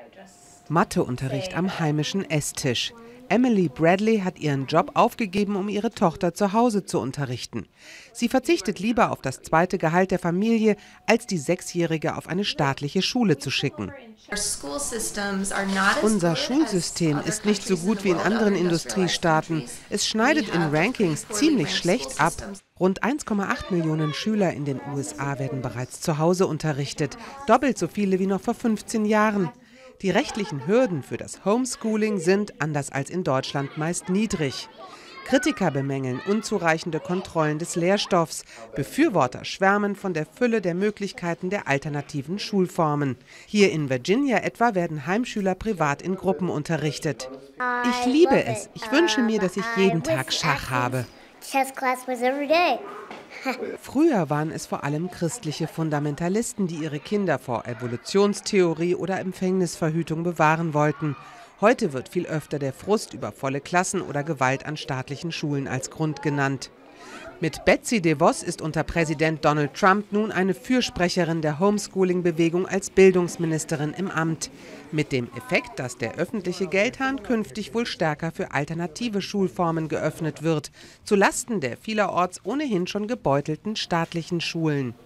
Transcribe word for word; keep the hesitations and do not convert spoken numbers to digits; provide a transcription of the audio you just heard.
Matheunterricht am heimischen Esstisch. Emily Bradley hat ihren Job aufgegeben, um ihre Tochter zu Hause zu unterrichten. Sie verzichtet lieber auf das zweite Gehalt der Familie, als die Sechsjährige auf eine staatliche Schule zu schicken. Unser Schulsystem ist nicht so gut wie in anderen Industriestaaten. Es schneidet in Rankings ziemlich schlecht ab. Rund eins Komma acht Millionen Schüler in den U S A werden bereits zu Hause unterrichtet, doppelt so viele wie noch vor fünfzehn Jahren. Die rechtlichen Hürden für das Homeschooling sind, anders als in Deutschland, meist niedrig. Kritiker bemängeln unzureichende Kontrollen des Lehrstoffs. Befürworter schwärmen von der Fülle der Möglichkeiten der alternativen Schulformen. Hier in Virginia etwa werden Heimschüler privat in Gruppen unterrichtet. Ich liebe es. Ich wünsche mir, dass ich jeden Tag Schach habe. Früher waren es vor allem christliche Fundamentalisten, die ihre Kinder vor Evolutionstheorie oder Empfängnisverhütung bewahren wollten. Heute wird viel öfter der Frust über volle Klassen oder Gewalt an staatlichen Schulen als Grund genannt. Mit Betsy DeVos ist unter Präsident Donald Trump nun eine Fürsprecherin der Homeschooling-Bewegung als Bildungsministerin im Amt. Mit dem Effekt, dass der öffentliche Geldhahn künftig wohl stärker für alternative Schulformen geöffnet wird, zulasten der vielerorts ohnehin schon gebeutelten staatlichen Schulen.